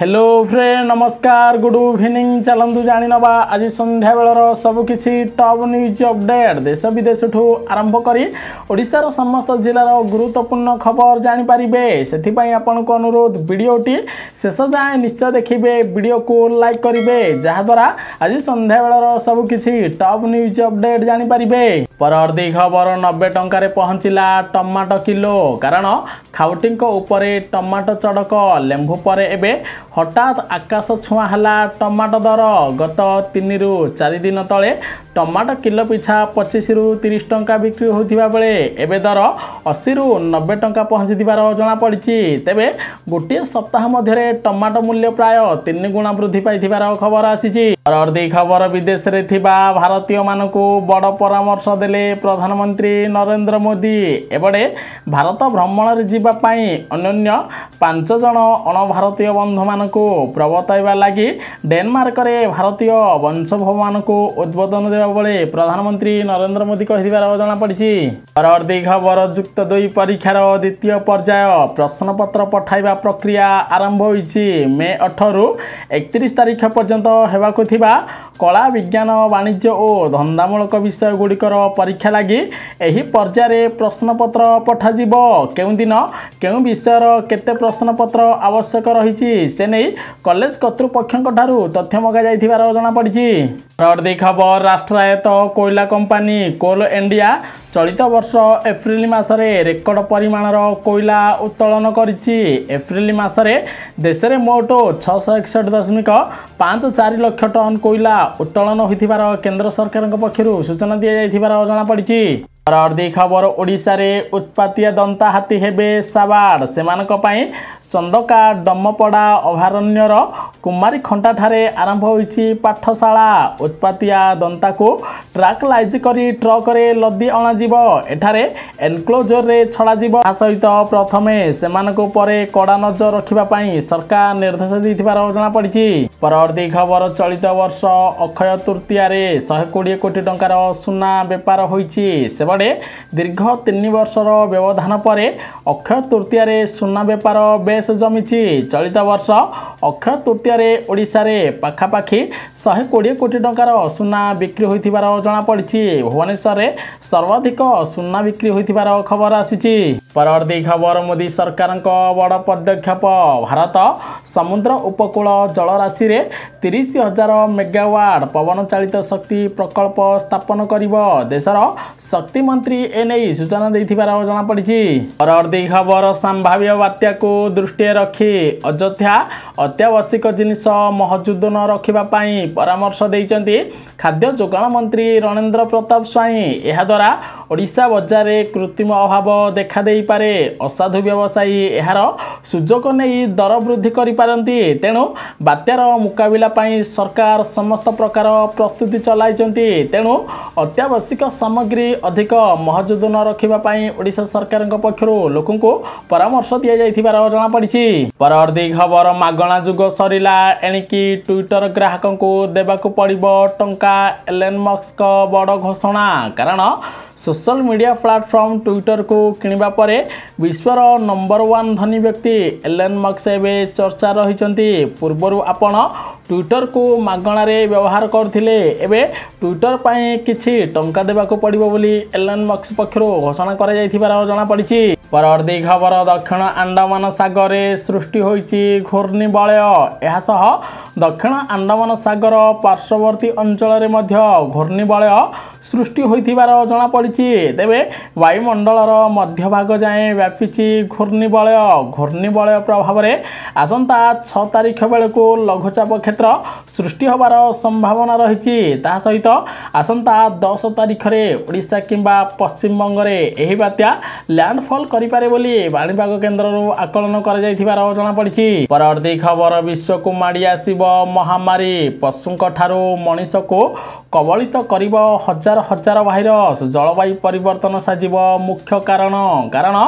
Hello friend नमस्कार good evening चलतु जानी नवा आज संध्या बेलर सबकिछि टॉप न्यूज अपडेट देश विदेश ठू आरंभ करी ओडिशार समस्त जिलार गुरुत्वपूर्ण खबर जानी पारिबे सेथिपई आपनको अनुरोध वीडियोटी शेष जाए निश्चय देखिबे वीडियो को लाइक करिवे जहा द्वारा आज संध्या बेलर सबकिछि टॉप न्यूज अपडेट जानी पारिबे। परवर्ती खबर 90 टंका पहुंचला टमाटो किलो कारण खाउटींको उपरे टमाटो चड़क लेंबू पर एबे हठात आकाश छुआ हला टमाटो दर गत 3 रु 4 दिन तले टमाटो किलो पिछा 25 रु 30 टंका बिक्री होथिबा बेले एबे दर 80 रु 90 टंका पहुंचीथिबार जणा पड़िछि। तेबे गोटे सप्ताह मध्यरे टमाटो मूल्य प्राय 3 गुणा वृद्धि पाइथिबार खबर आसीछि। परवर्ती खबर विदेश रे थिबा भारतीय मानकु बड़ परामर्श देले प्रधानमंत्री नरेंद्र मोदी एबडे भारत भ्रमण रे जिबा पई अन्य 5 जण अण भारतीय बंधु मानकु प्रवर्ताइबा लागि डेनमार्क रे भारतीय वंशोद्भव मानकु उद्बोधन देबा बेले प्रधानमंत्री नरेंद्र मोदी कहिबार जणा पड़िछि। परवर्ती खबर युक्त 2 परीक्षार द्वितीय पर्याय प्रश्नपत्र पठाइबा प्रक्रिया आरंभ होईछि। मे 8 रु 31 तारिख पर्यंत हेबाकु थिबा कला विज्ञान वाणिज्य और धंदामूलक विषय गुड़िकर परीक्षा लगी एही पर्याय प्रश्नपत्र पठाजिबो केउ दिन केउ विषयर केते प्रश्नपत्र आवश्यक रही से नहीं कॉलेज कर्तृपक्षों ठारू तथ्य मगा जाइथिबार जणा पड़िछि। परवर्ती खबर राष्ट्रायत्त कोयला कंपानी कोल इंडिया चलित वर्ष एप्रिल मासरे रेकर्ड परिमाणर कोयला उत्तोलन करिछि। एप्रिल मासरे देश में मोट 661.54 लाख टन कोयला उत्तोलन होइथिबार केंद्र सरकार पक्षरु सूचना दिया जाइथिबार जणा पड़िछि। परवर्ती खबर ओडिशा रे उत्पातिया दंता हाथी हेबे साबाड़ सेमानक पई चंदका डमपड़ा अभयारण्यर कुमारी खंटा ठारे आरंभ होईछि पाठशाला। उत्पातिया दंता को ट्रैक लाइज करी ट्रक रे लदी अणा जीवो एठारे एनक्लोजर रे छड़ा जीवो सहित प्रथमे सेमानको परे कड़ा नजर रखिबा पई सरकार निर्देश दैथिबार जणा पड़िछि। परवर्ती खबर चलित वर्ष अक्षय तृतीया रे 120 कोटी टंकार सुना व्यापार होईछि। सेबडे दीर्घ 3 वर्षर व्यवधान परे अक्षय तृतीया रे सुना व्यापार बेस जमिछि। चलित वर्ष अक्षय तृतीया रे ओडिशा रे पाखापाखि 120 कोटी टंकार सुना बिक्री होइथिबार जणा पड़िछि। भुवनेश्वर रे सर्वाधिक सुना बिक्री होइथिबार खबर आसीछि। परवर्ती खबर मोदी सरकार बड़ पदक्षेप भारत समुद्र उपकूल जलराशि रे 30,000 मेगावाट पवन चालित शक्ति प्रकल्प स्थापन करिबो देशर शक्ति मंत्री एने सूचना दैथिबार जणा पड़िछि। परवर्ती खबर संभाव्य बात्या को दृष्टि रखी अयोध्या अत्यावश्यक जिनिस महजूद न रखिबा पई परामर्श दैचंती खाद्य जोगाण मंत्री रणेंद्र प्रताप स्वाई। एहा द्वारा ओडिशा बजार रे कृत्रिम अभाव देखा देई पारे असाधु व्यवसायी एहार सुजोग नै दर वृद्धि करि पारंती तेणु बात्यार मुकाबिला पई सरकार समस्त प्रकार प्रस्तुति चलाइचंती तेणु अत्यावश्यक सामग्री अधिक महजूद न रखिबा पई ओडिशा सरकार पक्षरु लोकंको परामर्श दिया जाइथिबार जणा पड़िछि। परवर्ती खबर मागणा जुग सरिला एणिकी ट्विटर ग्राहकों को देबाकू पड़िबो टंका एलन मस्क बड़ घोषणा कारण सोशल मीडिया प्लेटफॉर्म ट्विटर को किनिबा परे विश्वर नंबर 1 धनी व्यक्ति एलन मस्क एबे चर्चा रहिचंती। पूर्वरु आपण ट्विटर को मागणा रे व्यवहार करथिले एबे ट्विटर पई किछि टंका देबाकू पड़िबो बोली एलन मस्क पक्षरु घोषणा करा जाइथिबार जणा पड़िछि। परवर्ती खबर दक्षिण अंडमान सागर रे सृष्टि होईछि घूर्णिबलय एहा सह दक्षिण अंडमान सागर पार्श्ववर्ती अंचल रे मध्य घूर्णिबलय सृष्टि होइथिबार जणा पड़िछि। तेबे वायुमंडलर मध्य भाग जाए व्यापिछि घूर्णिबलय प्रभाव रे आसंता 6 तारिख बेलको लघुचाप क्षेत्र सृष्टि होबार संभावना रहिछि। ता सहित आसंता 10 तारिख रे ओडिशा किंबा पश्चिम बंग रे एही बात्या लैंडफॉल करिपारे बोली पाणीपाग केन्द्र आकलन कर जाइथिबार जणा पड़िछि। परवर्ती खबर विश्व को माड़ी आसीबो महामारी पशुंक ठारू मनीष को कबलित करिबो हजार हजार भाइरस जलवायु परिवर्तन साजिबो मुख्य कारण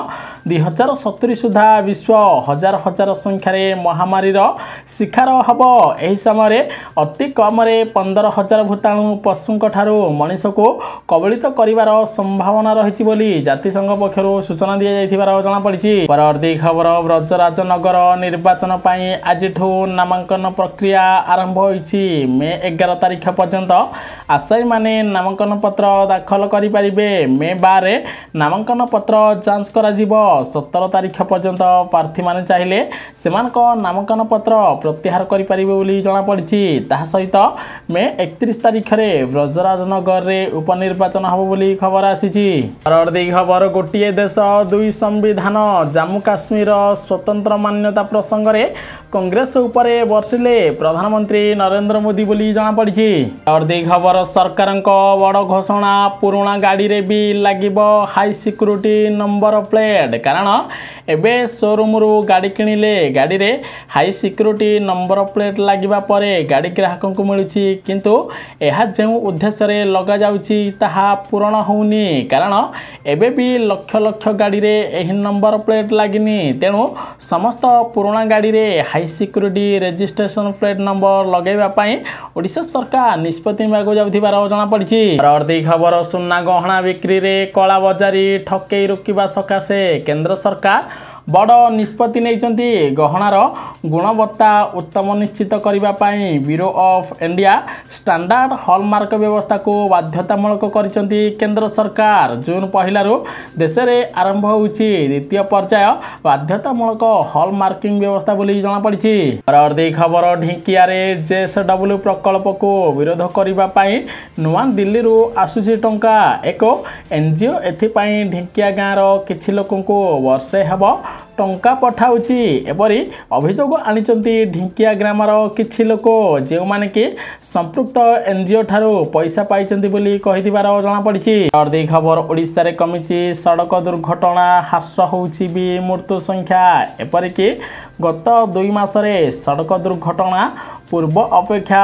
2070 सुधा विश्व हजार हजार संख्यार महामारीर शिकार हब। एही समय अति कम 15,000 भूताणु पशुओं ठारू मनीष को कबलित करिवार संभावना रही बोली जातिसंघ पक्षर सूचना दी जाइथिबार जणा पड़िछि। परवर्ती खबर ब्रजराजनगर निर्वाचन पाई आज नामांकन प्रक्रिया आरंभ होइछि। मे 11 तारिख पर्यंत आशायी माने नामांकन पत्र दाखल करि परिबे। मे 12 नामांकन पत्र जांच करा जिवो। 17 तारिख पर्यंत प्रार्थी माने चाहिले सेमानक नामांकन पत्र प्रत्याहार करि परिबे बोली जणा पड़िछि। ताहा सहित मे 31 तारिख रे ब्रजराजनगर रे उपनिर्वाचन हबो बोली खबर आसीछि। परवर्ती खबर गोटिए देश दुई संविधान जम्मू काश्मीर स्वतंत्र मान्यता प्रसंग रे कांग्रेस उपरे बर्षिले प्रधानमंत्री नरेंद्र मोदी बोली जणा पड़िछि। परवर्ती खबर सरकारक बड़ घोषणा पुराना गाड़ी रे भी लागिबो हाई सिक्योरिटी नंबर प्लेट। कारण एबे शोरूम रु गाड़ी किणिले गाड़ी रे हाई सिक्योरिटी नंबर प्लेट लागिबा परे गाड़ी ग्राहक को मिलुछि किंतु एहा जेउ उद्देश्य रे लगा जाउछि ताहा पूर्ण होउनी। कारण एबे भी लक्ष लक्ष गाड़ी रे एही नंबर प्लेट लागिनी। तेणु समस्त पुराना गाड़ी रे high security registration plate number लगेबा पई ओडिशा सरकार निष्पत्ति मागो जाउथिबार जणा पड़िछि। परवर्ती खबर सुना गहना बिक्री रे कला बजारी ठकेई रोकिबा सकाशे केंद्र सरकार बड़ निष्पत्ति नैचंती। गहनार गुणवत्ता उत्तम निश्चित करिबा पई bureau of India standard hallmark व्यवस्था को बाध्यतामूलक करिसंती केंद्र सरकार। जून 1 रु देश रे आरंभ होउछि द्वितीय पर्याय बाध्यतामूलक हॉलमार्किंग व्यवस्था बोली जणा पड़िछि। परवर्ती खबर ढिंकिया रे जेएसडब्ल्यू प्रकल्प को विरोध करिबा पई नुआ दिल्ली रु आसुछि टंका। एक एनजीओ एथि पई ढिंकिया गाँव रो किछि लोकन को वर्षे हबो टंका पठाउछि एपरी अभियोग आनिचंती ढिंकिया ग्रामर किछि लोक जे माने कि संपृक्त एनजीओ ठारू पैसा पाइचंती बोली कहिदिबार जणा पड़िछि। परवर्ती खबर ओडिसा रे कमिछि सड़क दुर्घटना ह्रास होउछि भी मृत्यु संख्या। एपरी कि गत 2 मास रे सड़क दुर्घटना पूर्व अपेक्षा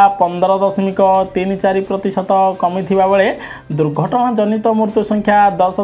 15.34% कमिथिबा बेले दुर्घटना जनित मृत्यु संख्या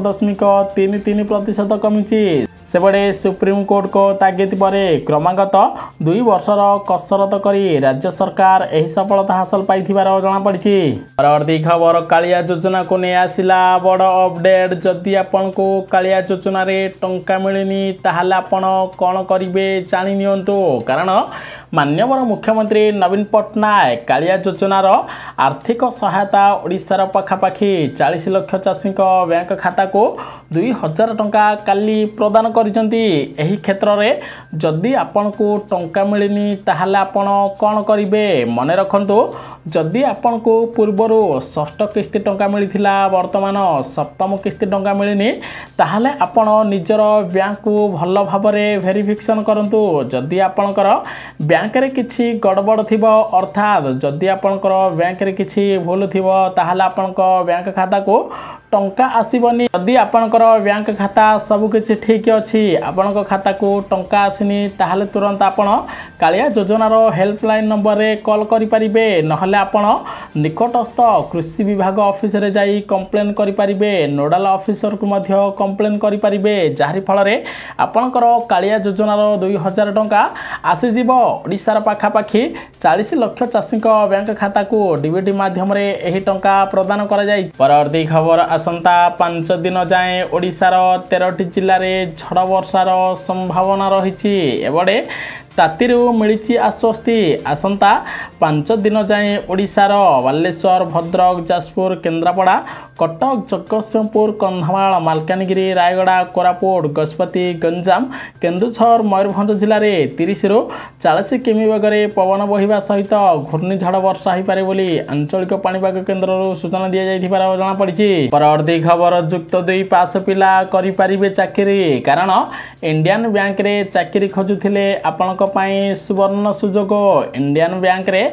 10.33% कमिछि। सेबड़े सुप्रीम कोर्ट को तागिद पर क्रमागत 2 वर्षर कसरत करी राज्य सरकार एही सफलता हासिल पाइथिबार जणा पड़िछि। परवर्ती खबर कालिया योजना को नै आसिला बड़ अपडेट। जदि आपन को कालिया योजना रे टंका मिलिनी ताहाले आपन कोन करिवे जानि नियंतु। कारण माननीय मुख्यमंत्री नवीन पट्टनायक कालिया योजनार आर्थिक सहायता ओडिशार पाखापाखि 40 लाख चाषी बैंक खाता को 2000 टंका काली प्रदान करिसंती। एही क्षेत्र रे जदि आपन को टंका मिलिनी ताहाले आपन कोन करिवे मने रखंतु। जदि आपन को पूर्वरु षष्ठ किस्ती टंका मिलिथिला वर्तमान सप्तम किस्ती टंका मिलिनी ताहाले आपन निजर बैंक को भल भाबरे वेरिफिकेशन करंतु। जदि आपनकर बैंक रे किछि गड़बड़ थिबो अर्थात जदि आपनकर बैंक रे किछि भूल थिबो ताहाले आपनक बैंक खाता को टंका आसीबनी। जदि आपनकर बैंक खाता सब किछि ठीक अछि आपनक खाता को टंका आसीनी ताहाले तुरंत आपन कालिया योजनार हेल्पलाइन नंबर रे कॉल करि परिबे। नहले आपन निकटस्थ कृषि विभाग ऑफिस रे जाई कंप्लेन करि परिबे। नोडल ऑफिसर को मध्य कंप्लेन करि परिबे जाहि फल रे आपनकर कालिया योजनार 2000 टंका आसी जिवो। ओडिशार पाखापाखि 40 लाख चाषी बैंक खाता को डीबीटी माध्यम रे एही टंका प्रदान करा जाय। परवर्ती खबर आसंता 5 दिन जाए ओडिशार 13टी जिल्ला रे झड़ वर्षार संभावना रही। एबडे तातीरू मिली आश्वस्ति। आसंता 5 दिन जाए ओडिशार बालेश्वर भद्रक जाजपुर केन्द्रापड़ा कटक जगतसिंहपुर कंधमाल मालकानगिरी रायगड़ा कोरापुट गजपति गंजाम केन्दुझर मयूरभंज जिले में 30 ରୁ 40 किमी बेगर पवन बहिबा सहित घूर्णिझड़ वर्षा हो पारे बोली आंचलिक पाणीपाग केन्द्र सूचना दी जाइथिबार जणा पड़िछि। परवर्ती खबर युक्त 2 पास पिला करि पारिबे चाकरी। कारण इंडियन बैंक रे चाकरी खोजुथिले आपनक सुवर्ण सुजोग। इंडियन बैंक रे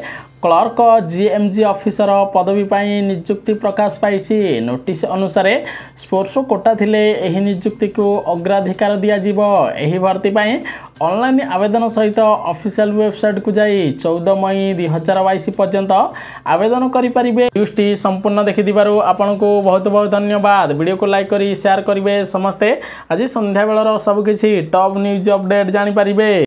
क्लर्क जीएमजी ऑफिसर पदवी पाई नियुक्ति प्रकाश पाई। नोटिस अनुसार स्पोर्ट्स कोटा थिले एही नियुक्ति को अग्राधिकार दिया जिवो। एही भर्ती पाई ऑनलाइन आवेदन सहित ऑफिशियल वेबसाइट को जाई 14 मई 2022 पर्यंत आवेदन करि परिबे। न्यूज़टी संपूर्ण देखि दिबारु आपन को बहुत बहुत धन्यवाद। वीडियो को लाइक करी शेयर करिवे समस्ते। आज संध्या बेलर सब किछि टॉप न्यूज अपडेट जानि परिबे।